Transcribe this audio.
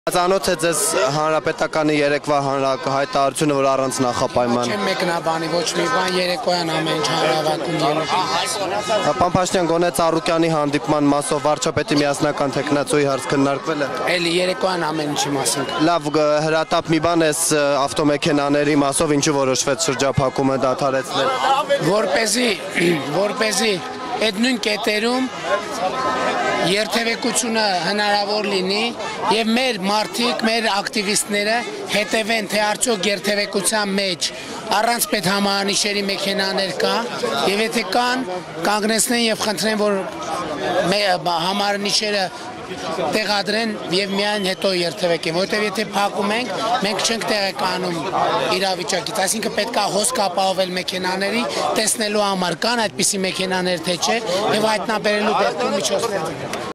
Ծանոթ է ձեզ հանրապետականի երեկվա հայտարարությունը, որ առանց նախապայման։ Չեմ մեկնաբանի, ոչ մի բան, երեկոյան ամեն ինչ հանրավակում ելույթ։ Պարոն Փաշինյան, գոնե Ծառուկյանի հանդիպման մասով վարչապետի միասնական թեկնածուի հարց քննարկվել է։ Էլի երեկոյան ամեն ինչի մասին։ Լավ, հրատապ մի բան էս ավտոմեքենաների մասով ինչու որոշվեց շրջափակումը դադարեցնել։ Որպեսզի այդ նույն կետերում երթևեկությունը հնարավոր լինի եւ մեր մարդիկ, մեր ակտիվիստները հետևեն, թե արդյոք երթևեկության մեջ առանց պետհամահանիշերի մեքենաներ կա եւ եթե կան, կանգնեցնեն եւ խնդրեն, որ համահանիշերը տեղադրեն եւ միայն հետո երթևեկեն, որովհետեւ եթե փակում ենք, մենք չենք տեղեկանում իրավիճակից, այսինքն պետք է հոսք ապահովել մեքենաների, տեսնելու համար կան այդպիսի մեքենաներ թե չէ եւ հայտնաբերելու դեպքում միջոցներ